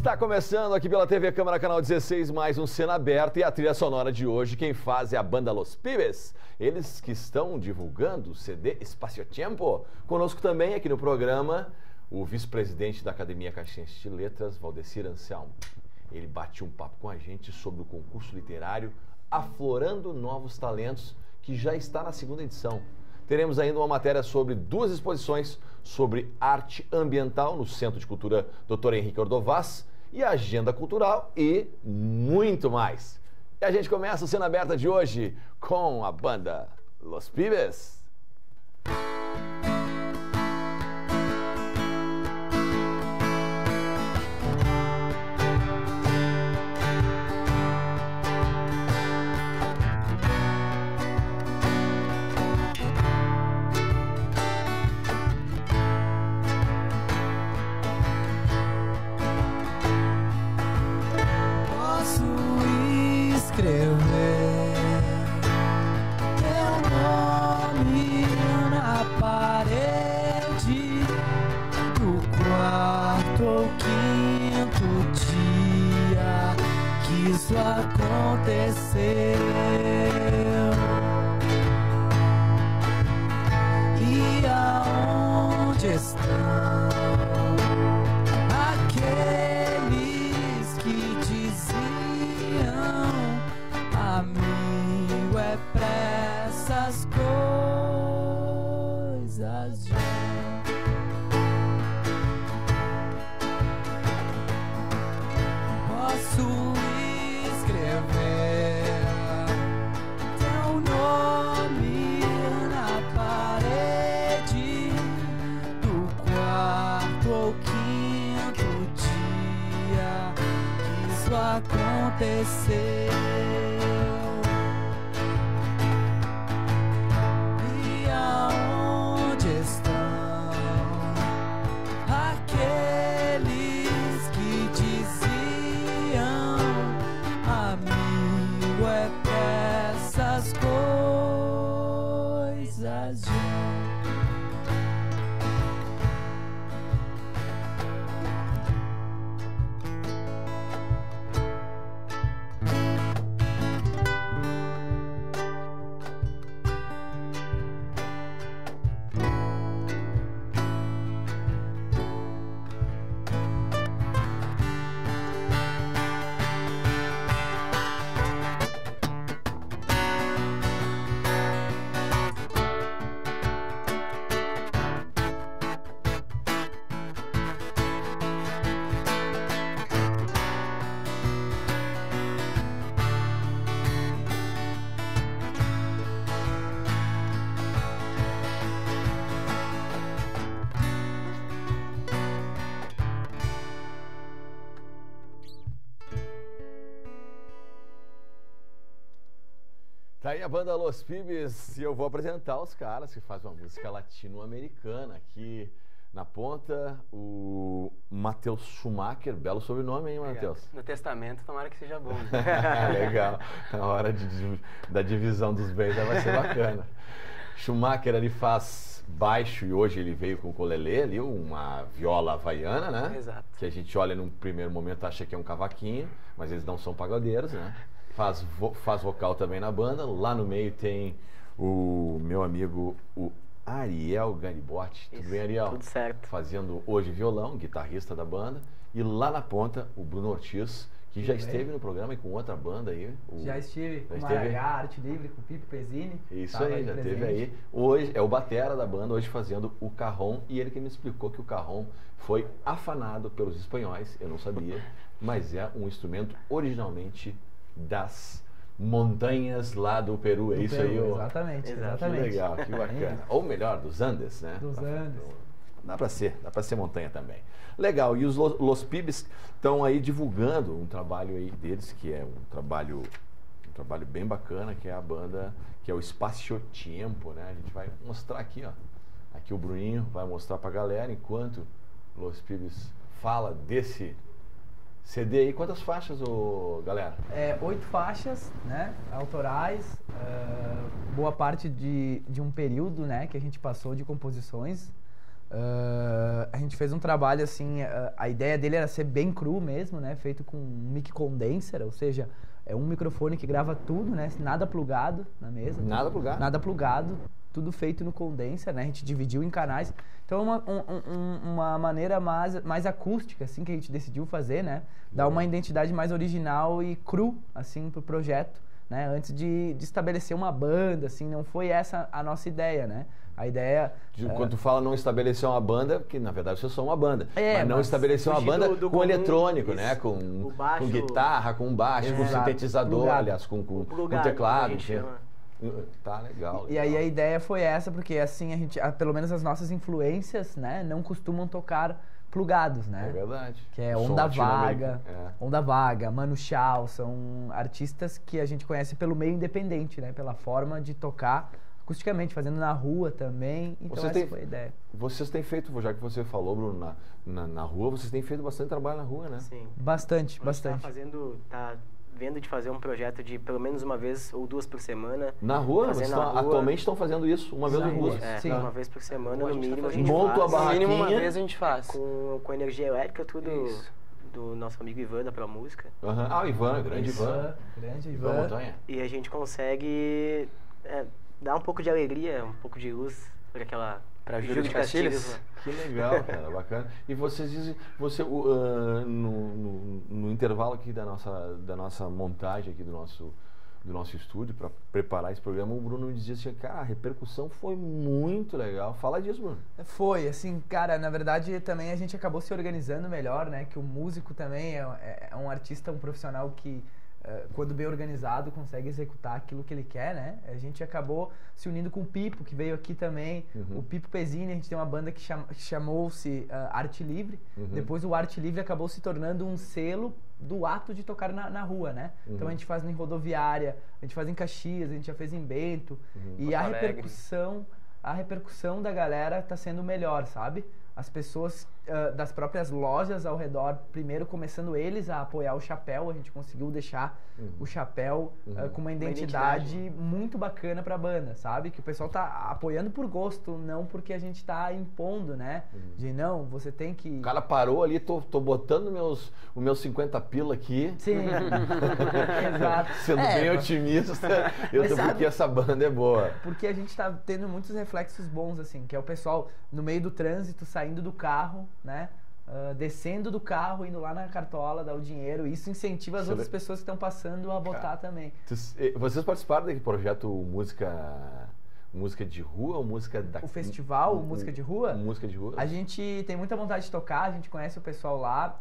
Está começando aqui pela TV Câmara, canal 16, mais um Cena Aberta, e a trilha sonora de hoje quem faz é a banda Los Pibes. Eles que estão divulgando o CD Espacio Tiempo. Conosco também aqui no programa o vice-presidente da Academia Caxiense de Letras, Valdecir Anselmo. Ele bate um papo com a gente sobre o concurso literário Aflorando Novos Talentos, que já está na segunda edição. Teremos ainda uma matéria sobre duas exposições sobre arte ambiental no Centro de Cultura Dr. Henrique Ordovás e agenda cultural e muito mais. E a gente começa o Cena Aberta de hoje com a banda Los Pibes. Isso aconteceu e aonde estão aqueles que diziam amigo é pra essas coisas já. Posso teu nome na parede do quarto ou quinto dia que isso aconteceu. E aonde estão aqueles que diziam amigo é pra essas coisas já. Tá aí a banda Los Pibes e eu vou apresentar os caras que fazem uma música latino-americana. Aqui na ponta, o Matheus Schumacher, belo sobrenome, hein, Matheus? No testamento, tomara que seja bom. Legal, na hora da divisão dos bens vai ser bacana. Schumacher, ele faz baixo e hoje ele veio com o ukulele ali, uma viola havaiana, né? Exato. Que a gente olha num primeiro momento, acha que é um cavaquinho, mas eles não são pagodeiros, né? Faz vocal também na banda. Lá no meio tem o meu amigo, o Ariel Garibotti. Tudo bem, Ariel? Tudo certo. Fazendo hoje violão, guitarrista da banda. E lá na ponta, o Bruno Ortiz, que já esteve no programa e com outra banda aí. Já estive com Maragá, Arte Livre, com o Pipe Pesini. Isso aí, já esteve aí. Hoje é o batera da banda, hoje fazendo o carrom. E ele que me explicou que o carrom foi afanado pelos espanhóis, eu não sabia. Mas é um instrumento originalmente das montanhas lá do Peru, é isso aí? Exatamente, exatamente. Que legal, que bacana. Ou melhor, dos Andes, né? Dos Andes. Dá pra ser montanha também. Legal, e os Los Pibes estão aí divulgando um trabalho aí deles, que é um trabalho bem bacana, que é a banda, que é o Espacio Tiempo, né? A gente vai mostrar aqui, ó. Aqui o Bruninho vai mostrar pra galera, enquanto Los Pibes fala desse CD aí. Quantas faixas, galera? 8 faixas, né, autorais, boa parte de um período, né, que a gente passou de composições. a gente fez um trabalho assim, a ideia dele era ser bem cru mesmo, né? Feito com um mic condenser, ou seja, é um microfone que grava tudo, né? Nada plugado na mesa. Nada plugado? Nada plugado, tudo feito no condenser, né? A gente dividiu em canais. Então, uma maneira mais acústica, assim, que a gente decidiu fazer, né? Dar uma identidade mais original e cru, assim, pro projeto, né? Antes de estabelecer uma banda, assim, não foi essa a nossa ideia, né? A ideia... Quando tu fala não estabelecer uma banda, que na verdade vocês são uma banda, mas não mas estabelecer uma fugir banda do com comum, eletrônico, isso. né? Com O baixo- guitarra, com baixo, com Exato. sintetizador, Plugado. aliás, com plugado, teclado. a gente chama. Tá, legal. E aí a ideia foi essa, porque assim, a gente, pelo menos as nossas influências, né? Não costumam tocar plugados, né? É verdade. Que é Som Onda latino-americano. Vaga, Onda Vaga, Manu Chao, são artistas que a gente conhece pelo meio independente, né? Pela forma de tocar acusticamente, fazendo na rua também. Então essa foi a ideia. Vocês têm feito, já que você falou, Bruno, na rua, vocês têm feito bastante trabalho na rua, né? Sim. Bastante, A gente bastante. tá vendo de fazer um projeto de pelo menos uma vez ou duas por semana. Na rua? Fazer Vocês na rua. atualmente estão fazendo isso, uma vez Na ou rua. duas. É, Sim. uma vez por semana, A no gente tá mínimo, a fazendo. gente Monta a faz. barraquinha. No mínimo uma vez a gente faz. Com energia elétrica, tudo Isso. do nosso amigo Ivan da Pro Música. Aham. Ah, o Ivan, grande Ivan. Grande Ivan Ivan. Montanha. E a gente consegue dar um pouco de alegria, um pouco de luz para aquela... Pra Júlio Júlio de Castilhos? Castilhos, né? Que legal, cara, bacana. E vocês dizem, no intervalo aqui da nossa montagem aqui do nosso estúdio para preparar esse programa, o Bruno me dizia assim, cara, a repercussão foi muito legal. Fala disso, Bruno. Foi, assim, cara, na verdade também a gente acabou se organizando melhor, né? Que o músico também é um artista, um profissional que, quando bem organizado, consegue executar aquilo que ele quer, né? A gente acabou se unindo com o Pipo, que veio aqui também. O Pipo Pezzini, a gente tem uma banda que chamou-se Arte Livre. Depois o Arte Livre acabou se tornando um selo do ato de tocar na rua, né? Então a gente faz em rodoviária, a gente faz em Caxias, a gente já fez em Bento. E Porto a Alegre. repercussão da galera tá sendo melhor, sabe? As pessoas das próprias lojas ao redor, primeiro começando eles a apoiar o chapéu, a gente conseguiu deixar o chapéu com uma identidade muito bacana pra banda, sabe? Que o pessoal tá apoiando por gosto, não porque a gente tá impondo, né? De não, você tem que... O cara parou ali, tô botando os meus 50 pila aqui. Sim, exato. Sendo bem otimista, eu tô sabe- porque essa banda é boa. Porque a gente tá tendo muitos reflexos bons, assim, que é o pessoal no meio do trânsito, saindo do carro, né? Descendo do carro, indo lá na cartola, dar o dinheiro. Isso incentiva as Você outras vê- pessoas que estão passando a votar também. Vocês participaram daquele projeto Música de Rua ou Música da... O festival, Música de Rua, Música de Rua? a gente tem muita vontade de tocar, a gente conhece o pessoal lá.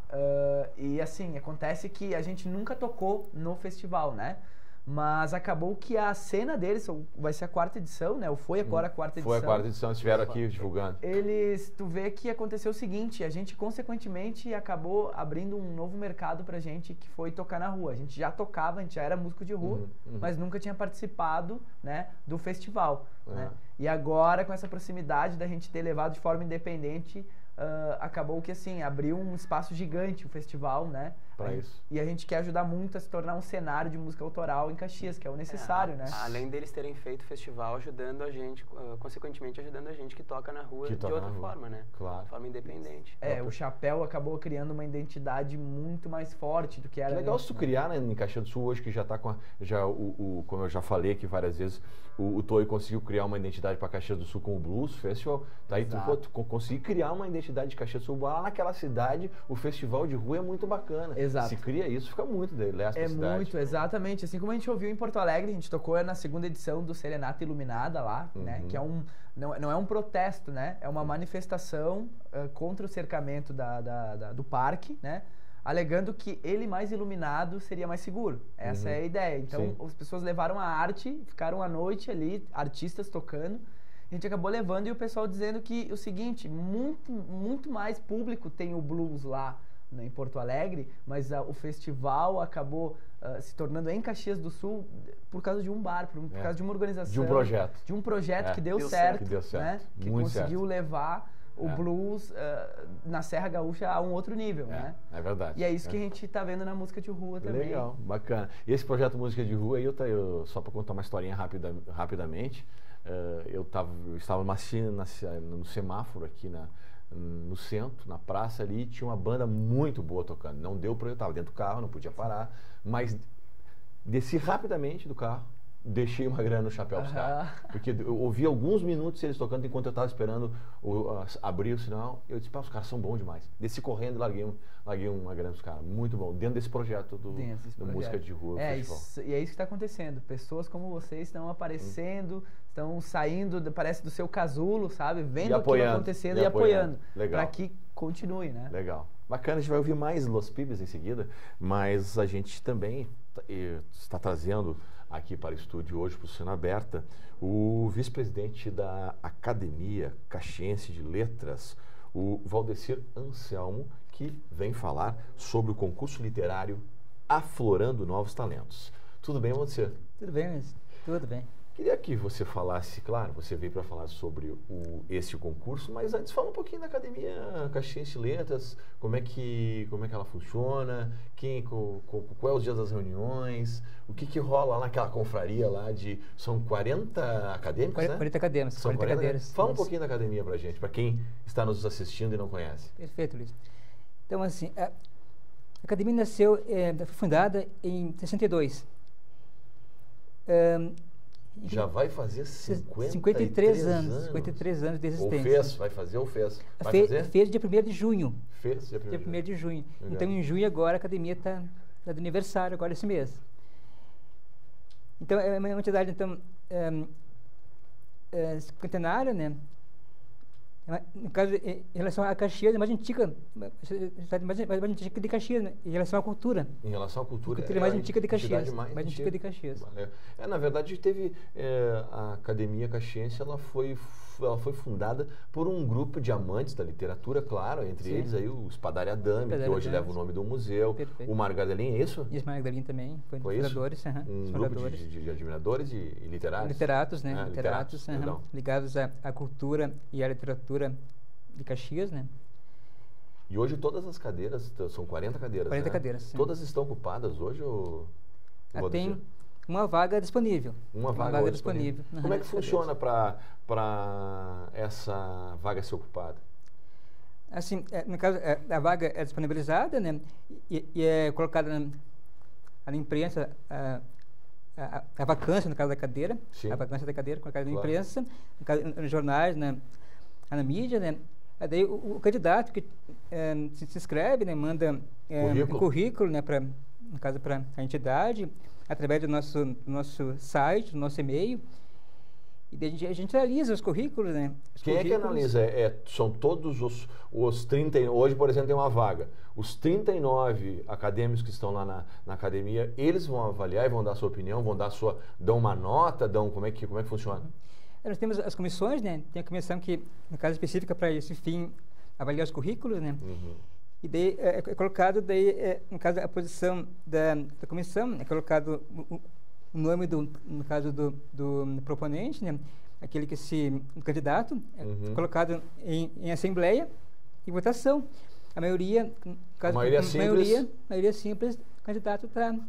E assim, acontece que a gente nunca tocou no festival, né? Mas acabou que a cena deles, vai ser a 4ª edição, né? Ou foi agora a 4ª edição. Foi a 4ª edição, estiveram aqui divulgando. Tu vê que aconteceu o seguinte, a gente consequentemente acabou abrindo um novo mercado pra gente, que foi tocar na rua. A gente já tocava, a gente já era músico de rua, mas nunca tinha participado, né, do festival, né? E agora, com essa proximidade da gente ter levado de forma independente, acabou que assim, abriu um espaço gigante o festival, né? Pra isso. E a gente quer ajudar muito a se tornar um cenário de música autoral em Caxias, que é o necessário, né? Além deles terem feito o festival, ajudando a gente, consequentemente ajudando a gente que toca na rua Que de toca outra na rua. forma, né? Claro. De forma independente. O chapéu acabou criando uma identidade muito mais forte do que era Que legal antes, se tu né? criar, né, em Caxias do Sul hoje, que já tá com como eu já falei aqui várias vezes, o Toy conseguiu criar uma identidade para Caxias do Sul com o Blues Festival. Daí tu conseguir criar uma identidade de Caxias do Sul lá naquela cidade, o festival de rua é muito bacana. Exato. Se cria isso, fica muito leste da cidade. Muito, exatamente. Assim como a gente ouviu em Porto Alegre, a gente tocou na 2ª edição do Serenata Iluminada lá, né? Que é não é um protesto, né? É uma manifestação contra o cercamento do parque, né? Alegando que ele mais iluminado seria mais seguro. Essa é a ideia. Então, Sim. as pessoas levaram a arte, ficaram a noite ali, artistas tocando. A gente acabou levando e o pessoal dizendo que o seguinte, muito mais público tem o blues lá, né, em Porto Alegre, mas o festival acabou se tornando em Caxias do Sul por causa de um bar, por causa de uma organização. De um projeto. De um projeto que deu Deu certo. certo. Que deu certo. Né? Que Muito conseguiu certo. levar o blues na Serra Gaúcha a um outro nível, né? É verdade. E é isso que a gente tá vendo na música de rua também. Legal, bacana. E esse projeto Música de Rua, só para contar uma historinha rapidamente, eu estava no semáforo aqui no centro, na praça ali, tinha uma banda muito boa tocando. Não deu para eu estava dentro do carro, não podia parar, mas desci rapidamente do carro, deixei uma grana no chapéu dos caras. Porque eu ouvi alguns minutos eles tocando enquanto eu estava esperando abrir o sinal. Eu disse, pá, os caras são bons demais. Desci correndo e larguei uma grana dos caras. Muito bom. Dentro desse projeto do Música de Rua Festival. E é isso que está acontecendo. Pessoas como vocês estão aparecendo, estão saindo, parece, do seu casulo, sabe? Vendo aquilo acontecendo e apoiando. Para que continue, né? Legal. Bacana, a gente vai ouvir mais Los Pibes em seguida, mas a gente também está trazendo aqui para o estúdio hoje, para o Cena Aberta, o vice-presidente da Academia Caxiense de Letras, o Valdecir Anselmo, que vem falar sobre o concurso literário Aflorando Novos Talentos. Tudo bem, Valdecir? Tudo bem, Luiz. Tudo bem. Queria que você falasse, claro, você veio para falar sobre esse concurso, mas antes fala um pouquinho da Academia Caxiense de Letras, como é que ela funciona, qual é os dias das reuniões, o que rola lá naquela confraria lá são 40 acadêmicos, né? 40 acadêmicos, são 40 cadeiras. Fala um pouquinho da academia pra gente, para quem está nos assistindo e não conhece. Perfeito, Luiz. Então, assim, a academia nasceu, foi fundada em 62. Já vai fazer 53 anos. 53 anos de existência. Vai fazer? Fez dia 1º de junho. Fez dia 1º de junho. Legal. Então, em junho agora, a academia está de aniversário, agora esse mês. Então, é uma entidade, então, cinquentenária, né? No caso, em relação a Caxias, é mais antiga, mais antiga de Caxias, né? Em relação à cultura. Em relação à cultura, é mais antiga de Caxias. Mais antiga de Caxias. Na verdade, teve a Academia Caxiense, ela foi fundada por um grupo de amantes da literatura, claro, entre eles aí o Spadari Adame, que hoje leva o nome do museu, Perfeito. o Mário Gardelin, é isso? E o Mário Gardelin também, foi fundadores. Um grupo de admiradores e literários? Literatos, né? Literatos, ligados à cultura e à literatura de Caxias, né? E hoje todas as cadeiras, são 40 cadeiras, 40 né? cadeiras, sim. Todas estão ocupadas hoje ou... Tem uma vaga disponível. Uma vaga disponível. Como é que funciona para essa vaga ser ocupada? Assim, no caso, a vaga é disponibilizada, né? E é colocada na imprensa a vacância, no caso da cadeira. Sim. A vacância da cadeira, colocada na imprensa, no caso, nos jornais, na mídia, né? Daí o candidato que se inscreve, né? Manda um currículo, né? No caso, para a entidade, através do nosso site, do nosso e-mail. E daí a gente analisa os currículos, né? Quem é que analisa? São todos os 30... Hoje, por exemplo, tem uma vaga. Os 39 acadêmicos que estão lá na academia, eles vão avaliar e vão dar a sua opinião, dão uma nota, como é que funciona? Nós temos as comissões, né? Tem a comissão que, no caso específica, para esse fim, avaliar os currículos, né? Uhum. E daí é colocado, no caso, a posição da comissão, é colocado o nome, no caso do proponente, né? Aquele o candidato, é colocado em assembleia e votação. A maioria, no caso, maioria simples, o candidato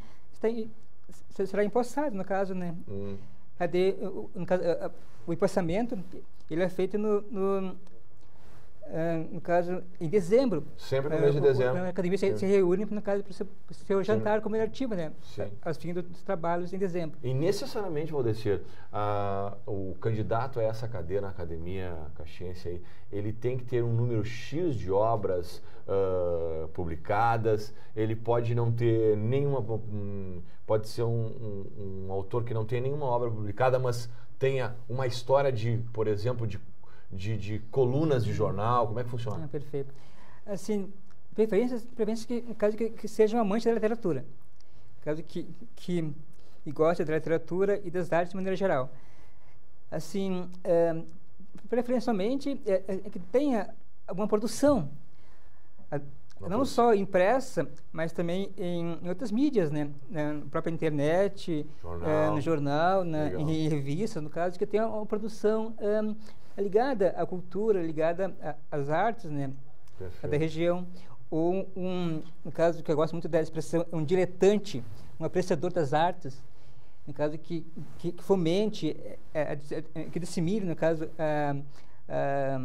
será empossado, no caso, né? No caso, o empossamento, ele é feito no caso, em dezembro. Sempre no mês de dezembro. A academia se reúne, no caso, para o seu jantar comemorativo, né? Aos fins dos trabalhos em dezembro. E necessariamente, Valdecir, o candidato a essa cadeira na Academia Caxiense aí, ele tem que ter um número X de obras publicadas, ele pode não ter nenhuma... pode ser um autor que não tenha nenhuma obra publicada, mas tenha uma história por exemplo, de colunas de jornal. Como é que funciona? Perfeito. Assim, preferências que, no caso, que seja um amante da literatura. No caso, que gosta da literatura e das artes de maneira geral. Assim, preferencialmente, que tenha alguma produção. Não só impressa, mas também em outras mídias, né? Na própria internet, no jornal, em revistas, no caso, que tenha uma produção ligada à cultura, ligada às artes, né? Da região. Ou no caso, que eu gosto muito da expressão, um diletante, um apreciador das artes, no caso, que fomente, que dissemine, no caso, a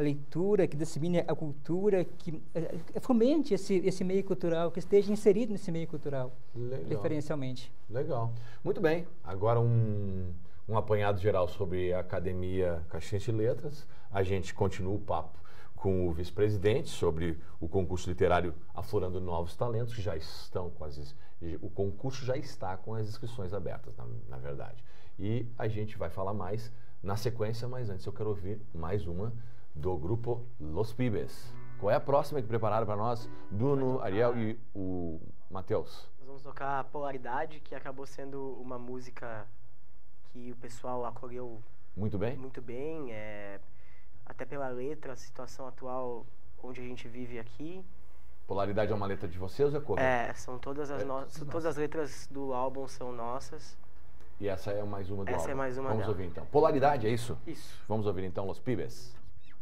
a leitura, que dissemine a cultura, que fomente esse meio cultural, que esteja inserido nesse meio cultural, preferencialmente. Legal. Muito bem. Agora um apanhado geral sobre a Academia Caxiense de Letras. A gente continua o papo com o vice-presidente sobre o concurso literário Aflorando Novos Talentos, que já estão com o concurso já está com as inscrições abertas, na verdade. E a gente vai falar mais na sequência, mas antes eu quero ouvir mais uma do grupo Los Pibes. Qual é a próxima que prepararam para nós? Bruno, Ariel e o Matheus. Nós vamos tocar Polaridade, que acabou sendo uma música que o pessoal acolheu muito bem. Muito bem, até pela letra, a situação atual onde a gente vive aqui. Polaridade é uma letra de vocês ou é cover? São todas as letras do álbum são nossas. E essa é mais uma do álbum. Essa é mais uma Vamos dela. ouvir então. Polaridade, é isso? Isso. Vamos ouvir então Los Pibes.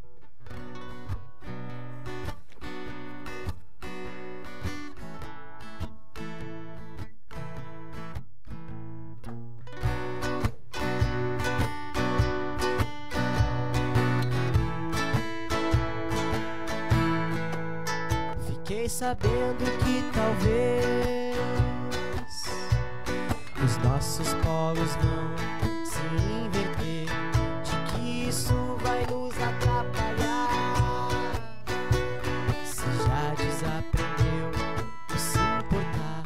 Fiquei sabendo que talvez os nossos polos vão se inverter, de que isso vai nos atrapalhar. Se já desaprendeu a se importar,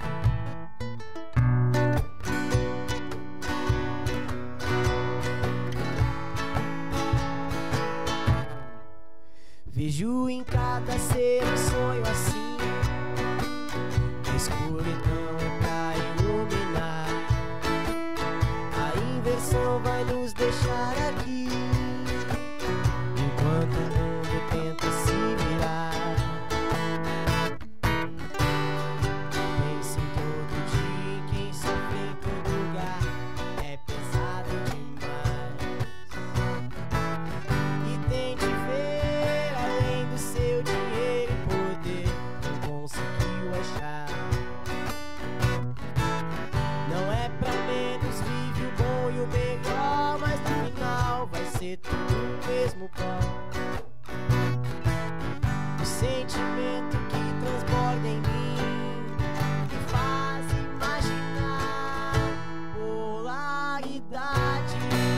vejo em cada ser um sonho assim, que a escuridão é pra iluminar. A inversão vai nos deixar aqui, enquanto o mundo tenta se virar. Pense em todo dia, em quem sofre em todo lugar, é pesado demais. E tente ver além do seu dinheiro e poder, não conseguiu achar. Não é pra menos, vive o bom e o melhor, mas no final vai ser tudo o mesmo pó. O sentimento que transborda em mim me faz imaginar polaridade.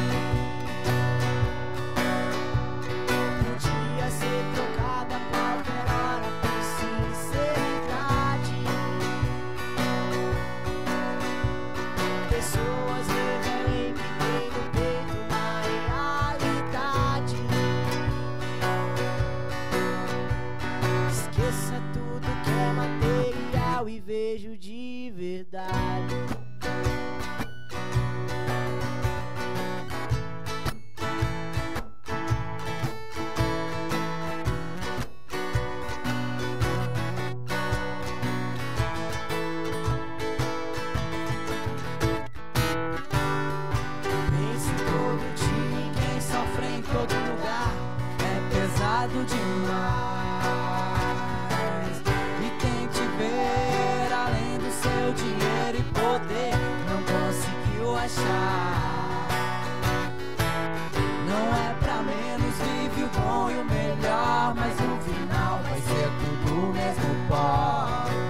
Podia ser trocada a qualquer hora por sinceridade. Pessoas revelem que tem no peito uma realidade. Esqueça tudo que é material e vejo de verdade. Pense todo dia em quem sofre em todo lugar, é pesado demais. E tente ver além do seu dinheiro e poder, não conseguiu achar. Não é pra menos, vive o bom e o melhor, mas no final vai ser tudo o mesmo pó.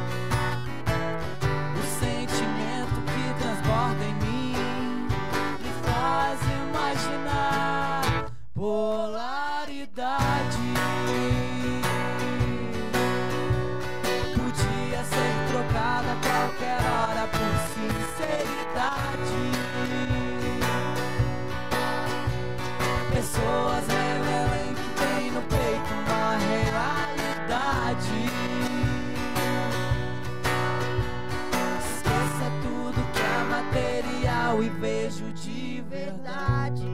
O sentimento que transborda em mim me faz imaginar polaridade. Podia ser trocada a qualquer hora por sinceridade. Pessoas revelam que tem no peito uma realidade. Esqueça tudo que é material e vejo de verdade.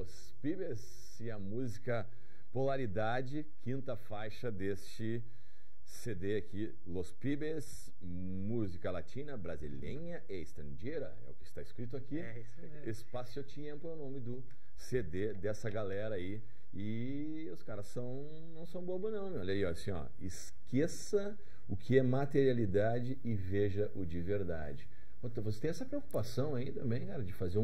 Los Pibes e a música Polaridade, quinta faixa deste CD aqui, Los Pibes, música latina, brasileira e estrangeira, é o que está escrito aqui. Isso mesmo. Espaço Tempo é o nome do CD dessa galera aí. E os caras não são bobos não, meu. Olha aí, ó, assim, ó, esqueça o que é materialidade e veja o de verdade. Você tem essa preocupação aí também, cara, de fazer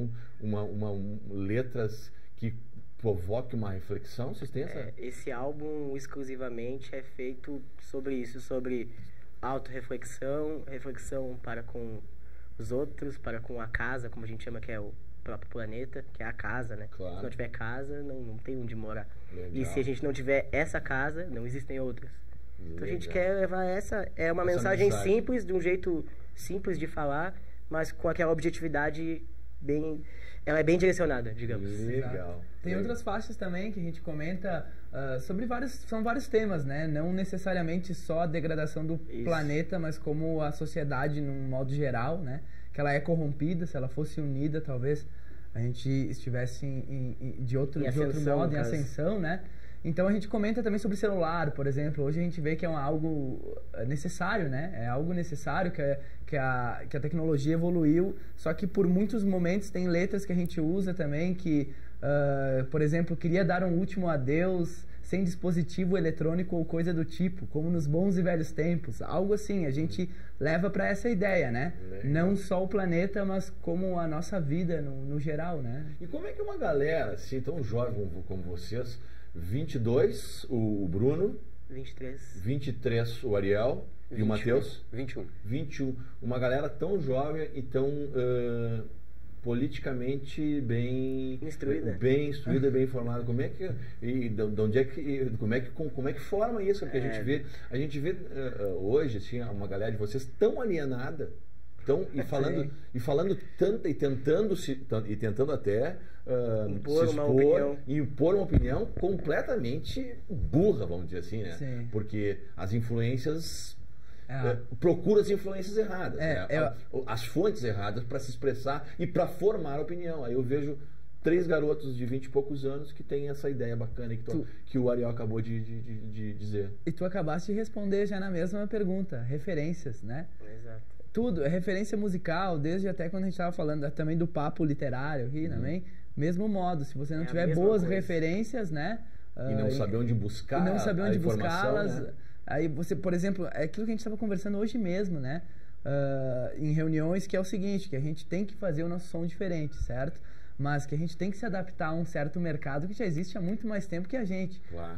letras que provoque uma reflexão? Vocês têm essa? Esse álbum exclusivamente é feito sobre isso, sobre autorreflexão, reflexão para com os outros, para com a casa, como a gente chama, que é o próprio planeta, que é a casa, né? Claro. Se não tiver casa, não tem onde morar. Legal. E se a gente não tiver essa casa, não existem outras. Então a gente quer levar essa mensagem simples, de um jeito simples de falar, mas com aquela objetividade ela é bem direcionada, digamos. Legal. Tem outras faixas também que a gente comenta sobre são vários temas, né? Não necessariamente só a degradação do planeta, mas como a sociedade num modo geral, né? Que ela é corrompida. Se ela fosse unida, talvez a gente estivesse de outro modo, em ascensão, né? Então a gente comenta também sobre celular, por exemplo. Hoje a gente vê que é algo necessário, né? É algo necessário, que a tecnologia evoluiu, só que por muitos momentos tem letras que a gente usa também que, por exemplo, queria dar um último adeus sem dispositivo eletrônico ou coisa do tipo, como nos bons e velhos tempos. Algo assim, a gente leva para essa ideia, né? Legal. Não só o planeta, mas como a nossa vida no geral, né? E como é que uma galera assim tão jovem como vocês, 22 o Bruno, 23 o Ariel, 21, e o Matheus? 21. Uma galera tão jovem e tão politicamente bem instruída, bem informada. Como é que como é que forma isso? Porque a gente vê hoje assim, uma galera de vocês tão alienada, falando tanto e tentando até impor uma opinião completamente burra, vamos dizer assim, né? Sim. Porque as influências procura as influências erradas, as fontes erradas para se expressar e para formar opinião. Aí eu vejo 3 garotos de 20 e poucos anos que têm essa ideia bacana que o Ariel acabou de dizer. E tu acabaste de responder já na mesma pergunta, referências, né? Exato. Tudo, é referência musical, desde até quando a gente estava falando também do papo literário aqui também, mesmo modo, se você não tiver boas referências, né? E não saber onde buscar, buscá-las, né? Aí você, por exemplo, é aquilo que a gente estava conversando hoje mesmo, né? Em reuniões, que é o seguinte, que a gente tem que fazer o nosso som diferente, certo? Mas que a gente tem que se adaptar a um certo mercado que já existe há muito mais tempo que a gente. Claro.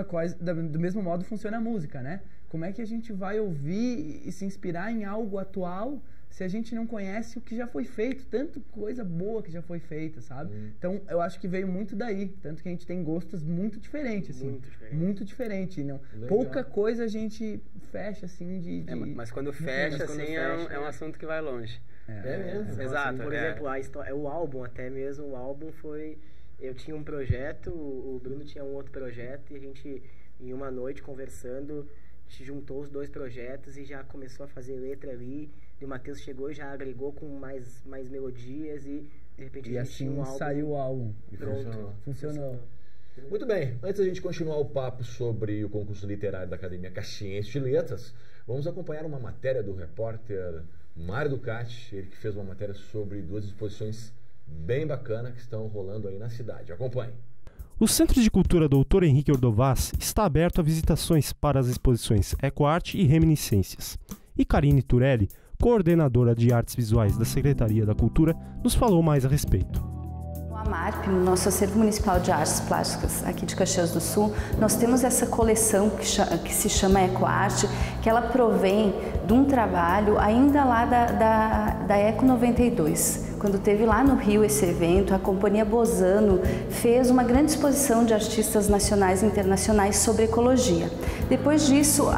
Do mesmo modo funciona a música, né? Como é que a gente vai ouvir e se inspirar em algo atual se a gente não conhece o que já foi feito? Tanta coisa boa que já foi feita, sabe? Então, eu acho que veio muito daí. Tanto que a gente tem gostos muito diferentes, assim. Muito diferente. Não, pouca coisa a gente fecha, assim, mas quando fecha, assim, é um assunto que vai longe. É mesmo. Exato. Por exemplo, a história, o álbum, até mesmo, o álbum foi... Eu tinha um projeto, o Bruno tinha um outro projeto, e a gente, em uma noite, conversando, a gente juntou os 2 projetos e já começou a fazer letra ali. E o Matheus chegou e já agregou com mais melodias e, de repente, a gente tinha um álbum. Saiu o álbum. E funcionou. Muito bem, antes da gente continuar o papo sobre o concurso literário da Academia Caxiense de Letras, vamos acompanhar uma matéria do repórter Mário Ducati, ele que fez uma matéria sobre 2 exposições bem bacanas que estão rolando aí na cidade. Acompanhe. O Centro de Cultura Dr. Henrique Ordovás está aberto a visitações para as exposições Ecoarte e Reminiscências. E Karine Turelli, coordenadora de artes visuais da Secretaria da Cultura, nos falou mais a respeito. No AMARP, no nosso Acervo Municipal de Artes Plásticas aqui de Caxias do Sul, nós temos essa coleção que se chama Ecoarte, que ela provém de um trabalho ainda lá da Eco 92. Quando teve lá no Rio esse evento, a Companhia Bozano fez uma grande exposição de artistas nacionais e internacionais sobre ecologia. Depois disso,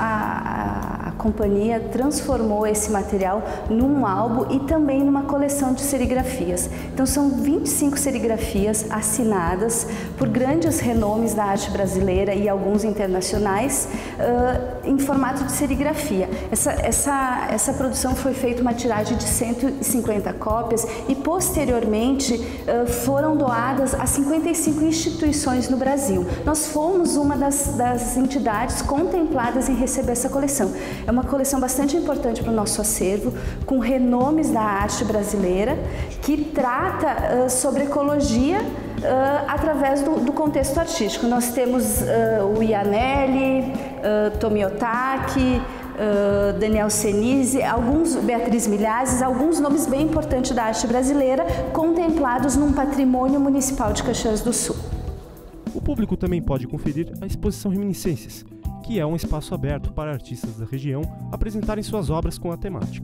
a companhia transformou esse material num álbum e também numa coleção de serigrafias. Então são 25 serigrafias assinadas por grandes renomes da arte brasileira e alguns internacionais, em formato de serigrafia. Essa produção foi feita uma tiragem de 150 cópias e posteriormente foram doadas a 55 instituições no Brasil. Nós fomos uma das entidades contempladas em receber essa coleção. É uma coleção bastante importante para o nosso acervo, com renomes da arte brasileira, que trata sobre ecologia através do contexto artístico. Nós temos o Ianelli, Tomiotaki, Daniel Senise, Beatriz Milhazes, alguns nomes bem importantes da arte brasileira contemplados num patrimônio municipal de Caxias do Sul. O público também pode conferir a exposição Reminiscências, que é um espaço aberto para artistas da região apresentarem suas obras com a temática.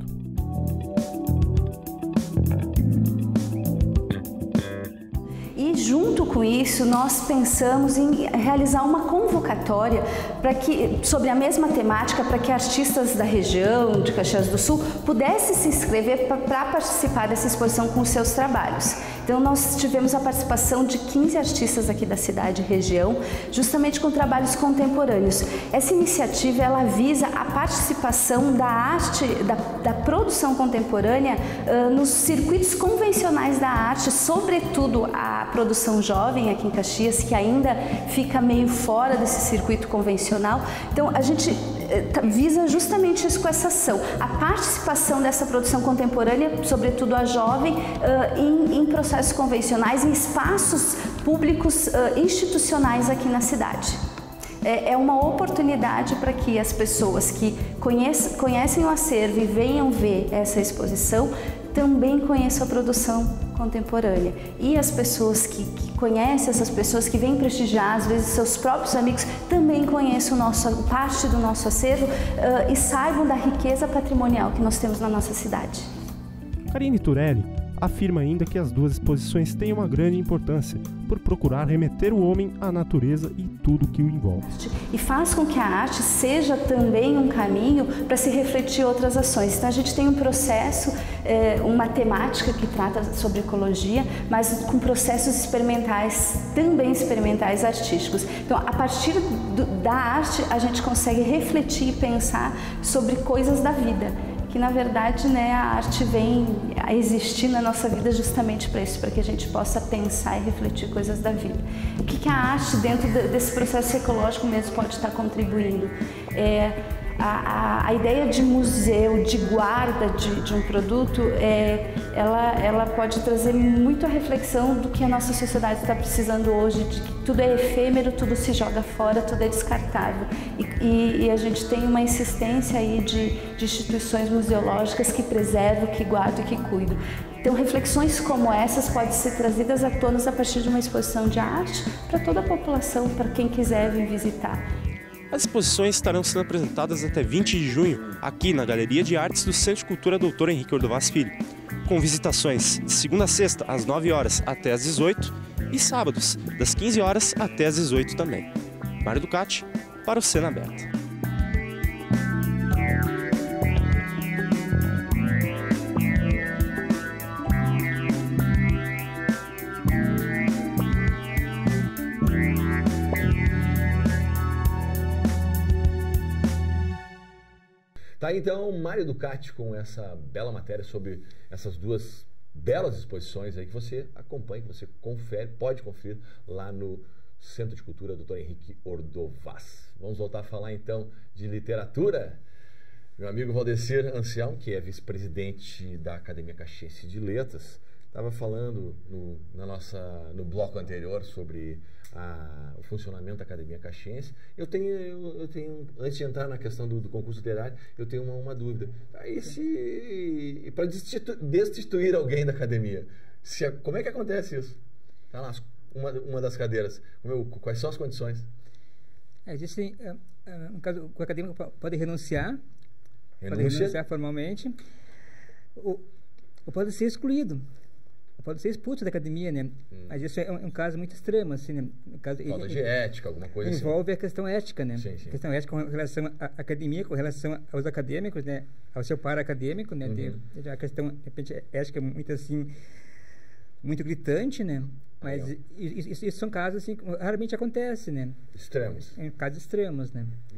E junto com isso, nós pensamos em realizar uma convocatória sobre a mesma temática, para que artistas da região de Caxias do Sul pudessem se inscrever para participar dessa exposição com os seus trabalhos. Então nós tivemos a participação de 15 artistas aqui da cidade e região, justamente com trabalhos contemporâneos. Essa iniciativa, ela visa a participação da arte, da produção contemporânea nos circuitos convencionais da arte, sobretudo a produção jovem aqui em Caxias, que ainda fica meio fora desse circuito convencional. Então a gente visa justamente isso com essa ação, a participação dessa produção contemporânea, sobretudo a jovem, em processos convencionais, em espaços públicos institucionais aqui na cidade. É uma oportunidade para que as pessoas que conhecem o acervo e venham ver essa exposição também conheçam a produção contemporânea. E as pessoas que conhecem, essas pessoas que vêm prestigiar, às vezes seus próprios amigos, também conheçam parte do nosso acervo e saibam da riqueza patrimonial que nós temos na nossa cidade. Karine Turelli afirma ainda que as duas exposições têm uma grande importância por procurar remeter o homem à natureza e tudo que o envolve. E faz com que a arte seja também um caminho para se refletir outras ações. Então a gente tem um processo, uma temática que trata sobre ecologia, mas com processos experimentais, também experimentais artísticos. Então a partir da arte a gente consegue refletir e pensar sobre coisas da vida. Que na verdade, né, a arte vem a existir na nossa vida justamente para isso, para que a gente possa pensar e refletir coisas da vida. O que a arte dentro desse processo ecológico mesmo pode estar contribuindo? A ideia de museu, de guarda de um produto, ela pode trazer muito a reflexão do que a nossa sociedade está precisando hoje, de que tudo é efêmero, tudo se joga fora, tudo é descartável. E a gente tem uma insistência aí de instituições museológicas que preservam, que guardam e que cuidam. Então, reflexões como essas podem ser trazidas à tona a partir de uma exposição de arte para toda a população, para quem quiser vir visitar. As exposições estarão sendo apresentadas até 20 de junho, aqui na Galeria de Artes do Centro de Cultura Dr. Henrique Ordovás Filho, com visitações de segunda a sexta, às 9 horas até às 18 e sábados, das 15 horas até às 18 também. Mário Ducati, para o Cena Aberta. Tá, então, Mário Ducati com essa bela matéria sobre essas duas belas exposições aí que você acompanha, que você confere, pode conferir lá no Centro de Cultura Dr. Henrique Ordovás. Vamos voltar a falar então de literatura. Meu amigo Valdecir Ancião, que é vice-presidente da Academia Caxiense de Letras, estava falando no bloco anterior sobre o funcionamento da Academia Caxiense. Eu tenho, antes de entrar na questão do concurso literário, eu tenho uma dúvida. Aí, para destituir alguém da academia, como é que acontece isso? Tá lá, uma das cadeiras. Quais são as condições? Existe, no caso, o acadêmico pode renunciar formalmente, ou pode ser excluído. Pode ser expulso da academia, né? Mas isso é um caso muito extremo, assim, né? Falta de ética, alguma coisa assim. Envolve a questão ética, né? Sim. A questão ética com relação à academia, com relação aos acadêmicos, né? Ao seu par acadêmico, né? Tem a questão, de repente, ética muito assim, muito gritante, né? Mas isso são casos assim, que raramente acontece, né? Extremos. Em casos extremos, né?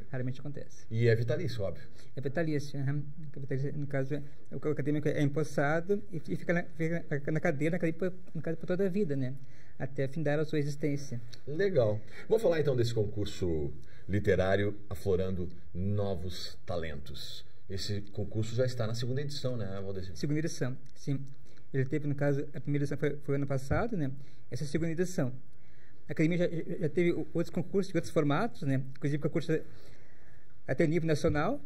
raramente acontece. E é vitalício, óbvio. É vitalício, no caso, o acadêmico é empossado e fica na cadeira, no caso, por toda a vida, né? Até findar a sua existência. Legal. Vamos falar então desse concurso literário Aflorando Novos Talentos. Esse concurso já está na segunda edição, né, Valdeci? Segunda edição, sim. Ele teve, no caso, a primeira edição foi ano passado, né? Essa é a segunda edição. A academia já teve outros concursos de outros formatos, né? Inclusive concurso até nível nacional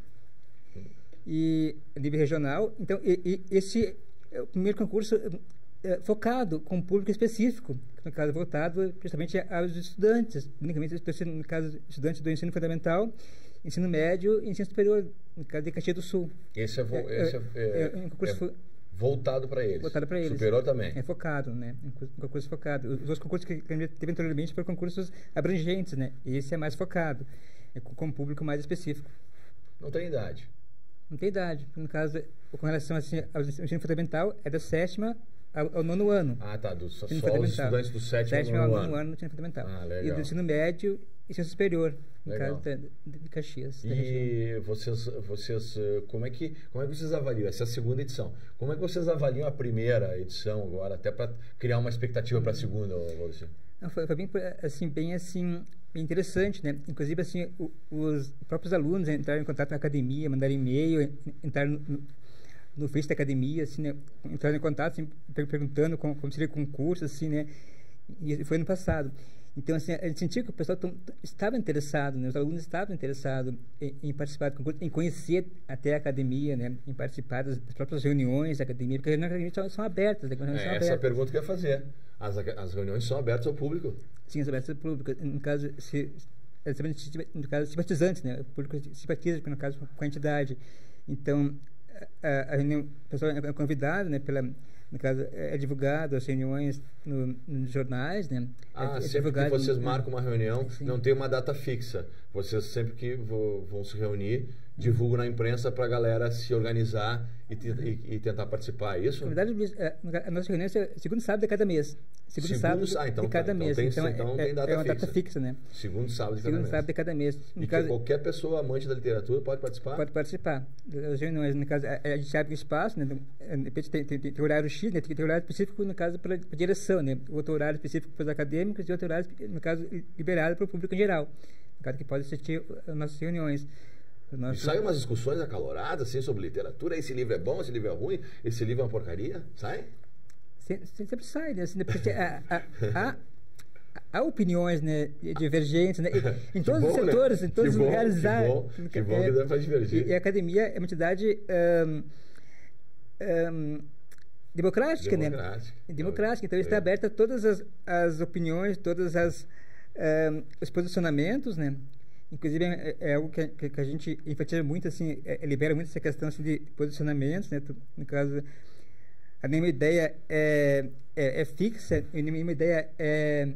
e nível regional. Então, esse é o primeiro concurso focado com um público específico, no caso voltado principalmente aos estudantes, unicamente no caso estudantes do ensino fundamental, ensino médio e ensino superior, no caso de Caxias do Sul. Esse é um concurso voltado para eles. Voltado para eles. Superior também. É focado, né? Um concurso focado. Os outros concursos que a gente teve anteriormente foram concursos abrangentes, né? E esse é mais focado, com um público mais específico. Não tem idade. Não tem idade. No caso, com relação assim, ao ensino fundamental, é da 7ª ao 9º ano. Ah, tá. Só os estudantes do 7º ao 9º ano no ensino fundamental. Ah, legal. E do ensino médio e ensino superior, no legal. caso de Caxias. E vocês como é que vocês avaliam essa segunda edição? Como é que vocês avaliam a primeira edição agora, até para criar uma expectativa para a segunda, Valdeci? Foi bem interessante, né? Inclusive, assim, os próprios alunos entraram em contato com a academia, mandaram e-mail, entraram no Face da academia, assim, né? Entraram em contato, assim, perguntando como seria o concurso, assim, né? E foi ano passado. Então, assim, a gente sentia que o pessoal estava interessado, né? Os alunos estavam interessados em participar do concurso, em conhecer até a academia, né? Em participar das próprias reuniões da academia, porque as reuniões são abertas. Essa é a pergunta que eu ia fazer. As reuniões são abertas ao público? Sim, são abertas ao público. No caso, simpatizantes, né? O público simpatiza, no caso, com a entidade. Então, a reunião, o pessoal é convidado, né? No caso, é divulgado as reuniões nos jornais, né? Sempre que vocês marcam uma reunião, sim, não tem uma data fixa. Vocês sempre que vão se reunir, divulgam na imprensa para a galera se organizar e tentar participar, é isso? Na verdade, a nossa reunião é segundo sábado de cada mês. Segundo sábado de cada mês. Então tem data é uma data fixa, né? Segundo sábado de cada mês. E caso, qualquer pessoa amante da literatura pode participar? Pode participar das reuniões. No caso, a gente abre espaço, né? Tem horário X, né? Tem horário específico, no caso, para a direção, né? Outro horário específico para os acadêmicos e outro horário, no caso, liberado para o público em geral. No caso, que pode assistir às nossas reuniões. E saem umas discussões acaloradas, assim, sobre literatura. Esse livro é bom, esse livro é ruim, esse livro é uma porcaria? Sai? Sempre sai, né? Assim, porque há opiniões, né, divergentes, né? Em todos os setores, né? Em todos os lugares. Que bom que dá para divergir. E a academia é uma entidade democrática, né? Democrática. Então, está aberta a todas as opiniões, todos os posicionamentos, né? Inclusive, é algo que a gente enfatiza muito, assim, libera muito essa questão assim, de posicionamentos, né? No caso, a nenhuma ideia é fixa, nenhuma ideia é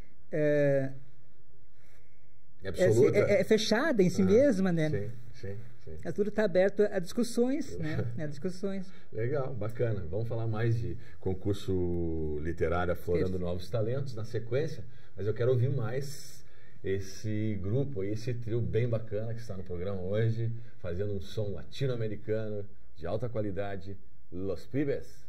absoluta. É fechada em si mesma, né? Sim. Tudo está aberto a discussões, né? A discussões. Legal, bacana. Vamos falar mais de concurso literário Aflorando Novos Talentos na sequência, mas eu quero ouvir mais esse grupo, esse trio bem bacana que está no programa hoje, fazendo um som latino-americano de alta qualidade, Los Pibes.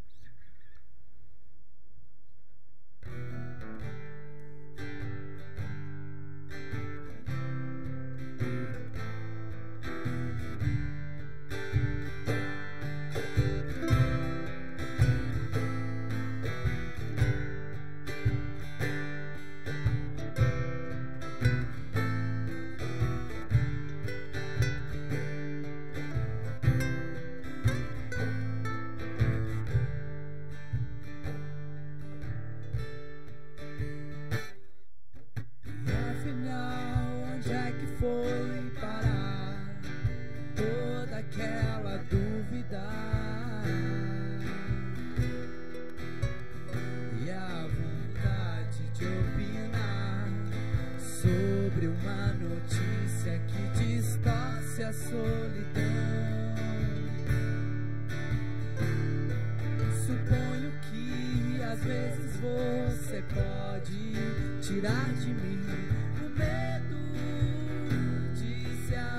Foi parar toda aquela dúvida e a vontade de opinar sobre uma notícia que distorce a solidão. Suponho que às vezes você pode tirar de mim o medo de se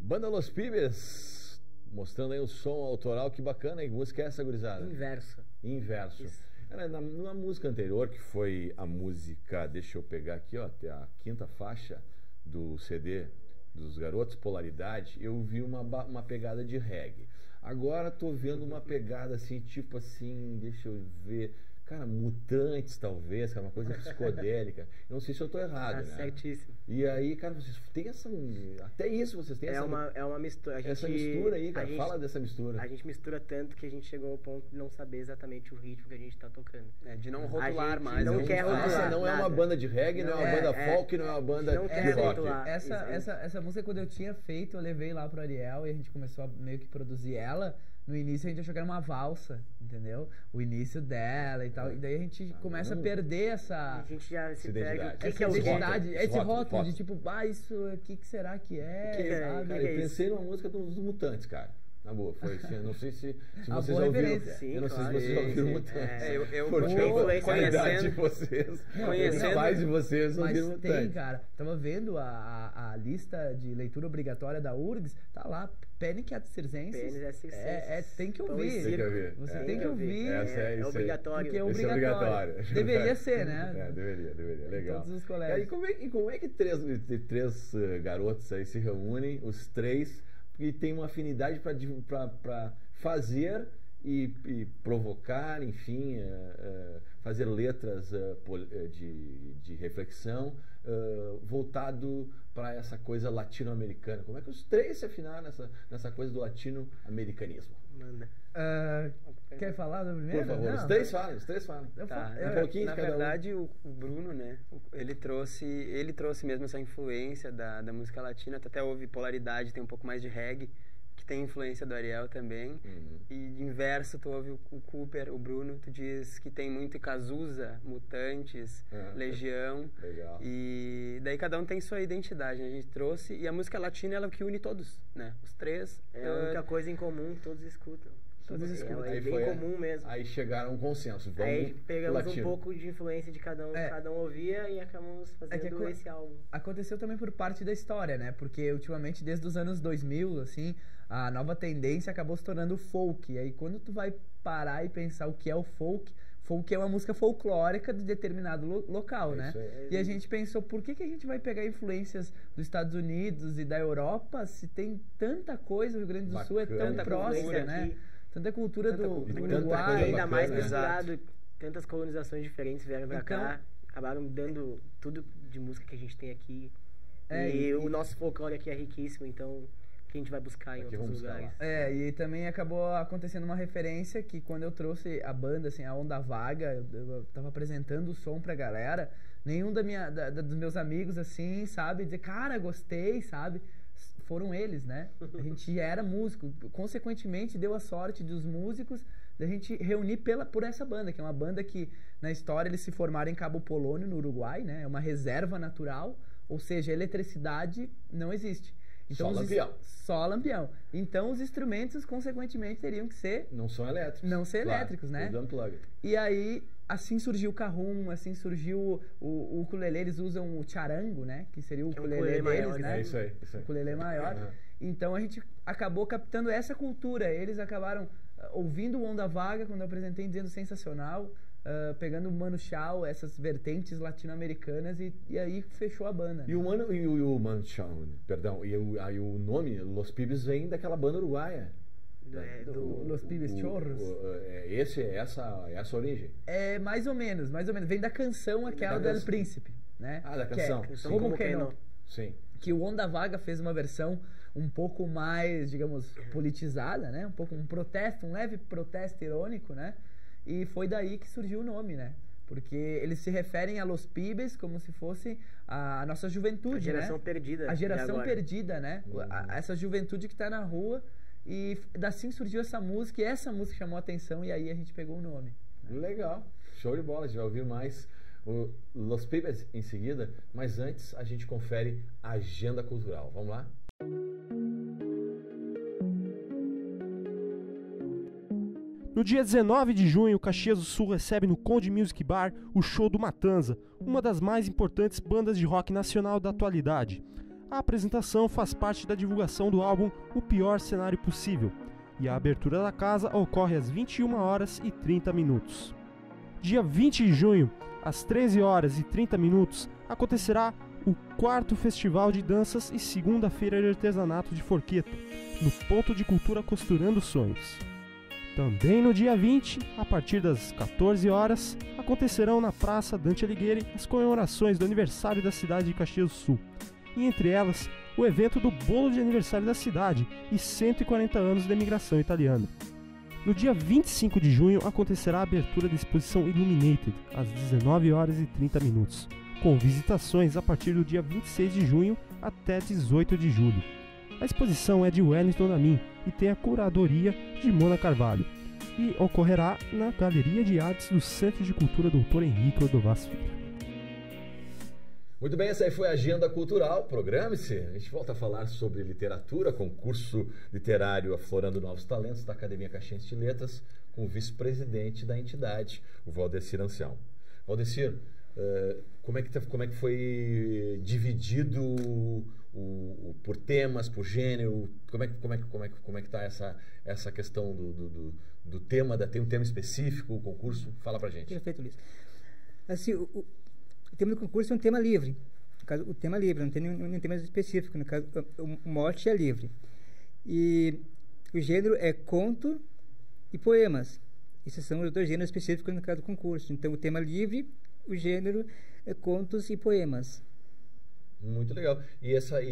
Banda Los Pibes, mostrando aí o som autoral, que bacana, que música é essa, gurizada? Inverso. Era na música anterior, que foi a música, deixa eu pegar aqui, ó, até a 5ª faixa do CD dos Garotos, Polaridade, eu vi uma pegada de reggae. Agora tô vendo uma pegada assim, tipo assim, deixa eu ver, cara, Mutantes talvez, cara, uma coisa psicodélica. Eu não sei se eu tô errado, né? Certíssimo. E aí, cara, vocês têm essa... Até isso vocês têm É uma mistura. essa mistura aí, cara. Fala dessa mistura. A gente mistura tanto que a gente chegou ao ponto de não saber exatamente o ritmo que a gente tá tocando. De não rotular mais. Não quer rotular. Essa não é uma banda de reggae, não é uma banda folk, não é uma banda de rock. Essa música, quando eu tinha feito, eu levei lá pro Ariel e a gente começou a meio que produzir ela. No início a gente achou que era uma valsa, entendeu? O início dela e tal. E daí a gente começa a perder essa... A gente já se perde. Essa identidade, esse rótulo de tipo, isso, o que será que é? Sabe? Cara, eu pensei numa música dos Mutantes, cara. Na boa, foi assim, eu não sei se vocês já ouviram. Sim, eu não sei se vocês já ouviram Mutantes. Eu conhecendo de vocês, os pais de vocês ouviram Mutantes. Tem, cara. Tava vendo a lista de leitura obrigatória da URGS, tá lá, Panic at Circenses. Tem que ouvir. Você tem que ouvir. É obrigatório. Porque é obrigatório. Deveria ser, né? Deveria. Legal. Todos os colégios. E como é que três garotos aí se reúnem, os três, e tem uma afinidade para fazer e provocar, enfim, fazer letras de reflexão voltado para essa coisa latino-americana. Como é que os três se afinaram nessa coisa do latino-americanismo? Manda. Quer falar do primeiro? Por favor, os três falam. Um pouquinho na de cada verdade, o Bruno, né, ele trouxe mesmo essa influência da música latina. Até houve Polaridade, tem um pouco mais de reggae, que tem influência do Ariel também. E de inverso, tu ouve o Cooper, o Bruno, tu diz que tem muito Cazuza, Mutantes, Legião. Legal. E daí cada um tem sua identidade, né? A gente trouxe, e a música latina ela é o que une todos, né? Os três. É a única coisa em comum que todos escutam. É bem comum mesmo. Aí chegaram a um consenso. Aí pegamos um pouco de influência de cada um ouvia e acabamos fazendo esse álbum. Aconteceu também por parte da história, né? Porque ultimamente, desde os anos 2000, assim, a nova tendência acabou se tornando o folk. E aí quando tu vai parar e pensar o que é o folk é uma música folclórica de determinado local, né? E a gente pensou, por que a gente vai pegar influências dos Estados Unidos e da Europa se tem tanta coisa, o Rio Grande do Sul é tão próximo, né? Tanta cultura do Uruguai. Ainda mais misturado, tantas colonizações diferentes vieram pra cá, acabaram dando tudo de música que a gente tem aqui. E o nosso folclore aqui é riquíssimo, então que a gente vai buscar em outros lugares. E também acabou acontecendo uma referência que quando eu trouxe a banda, assim, a Onda Vaga, eu tava apresentando o som pra galera, nenhum dos meus amigos, assim, sabe, dizer, cara, gostei, sabe? Foram eles, né? A gente era músico, consequentemente deu a sorte dos músicos da gente reunir por essa banda, que é uma banda que na história eles se formaram em Cabo Polônio, no Uruguai, né? É uma reserva natural, ou seja, a eletricidade não existe. Então, só lampião. Então os instrumentos, consequentemente, teriam que ser... Não são elétricos. Não ser elétricos, né? E aí, assim surgiu o carrum, assim surgiu o ukulele. Eles usam o charango, né? Que seria o ukulele deles, né? É isso aí. O ukulele maior. Então a gente acabou captando essa cultura. Eles acabaram ouvindo o Onda Vaga, quando eu apresentei, dizendo sensacional. Pegando o Manu Chao, essas vertentes latino-americanas, e aí fechou a banda. E o Manu Chao, perdão, e o nome Los Pibes vem daquela banda uruguaia. Do Los Pibes Chorros. Essa é a origem. É mais ou menos. Vem da canção aquela do El Príncipe, né? Da canção. Como que não? Sim. Que o Onda Vaga fez uma versão um pouco mais, digamos, politizada, né? Um leve protesto irônico, né? E foi daí que surgiu o nome, né? Porque eles se referem a Los Pibes como se fosse a nossa juventude, a geração perdida. A geração perdida, né? Essa juventude que está na rua. E assim surgiu essa música, e essa música chamou a atenção, e aí a gente pegou o nome. Legal, show de bola, a gente vai ouvir mais o Los Pibes em seguida, mas antes a gente confere a agenda cultural. Vamos lá? No dia 19 de junho, Caxias do Sul recebe no Conde Music Bar o show do Matanza, uma das mais importantes bandas de rock nacional da atualidade. A apresentação faz parte da divulgação do álbum O Pior Cenário Possível, e a abertura da casa ocorre às 21h30. Dia 20 de junho, às 13h30, acontecerá o 4º Festival de Danças e segunda-feira de artesanato de Forqueta, no Ponto de Cultura Costurando Sonhos. Também no dia 20, a partir das 14h, acontecerão na Praça Dante Alighieri as comemorações do aniversário da cidade de Caxias do Sul, e entre elas o evento do bolo de aniversário da cidade e 140 anos da imigração italiana. No dia 25 de junho acontecerá a abertura da exposição Illuminated, às 19h30, com visitações a partir do dia 26 de junho até 18 de julho. A exposição é de Wellington Amin e tem a curadoria de Mona Carvalho, e ocorrerá na Galeria de Artes do Centro de Cultura Dr. Henrique Ordovás Filho. Muito bem, essa aí foi a Agenda Cultural. Programe-se. A gente volta a falar sobre literatura, concurso literário Aflorando Novos Talentos da Academia Caxiense de Letras, com o vice-presidente da entidade, o Valdecir Anselmo. Valdecir, como é que foi dividido por temas, por gênero? Como é que está essa questão do tema? Tem um tema específico, o concurso? Fala pra gente. Perfeito, Luiz. Assim, o tema do concurso é um tema livre. No caso, o tema livre, não tem nenhum tema específico. No caso, o mote é livre. E o gênero é conto e poemas. Esses são os dois gêneros específicos no caso do concurso. Então, o tema livre, o gênero é contos e poemas. Muito legal. E essa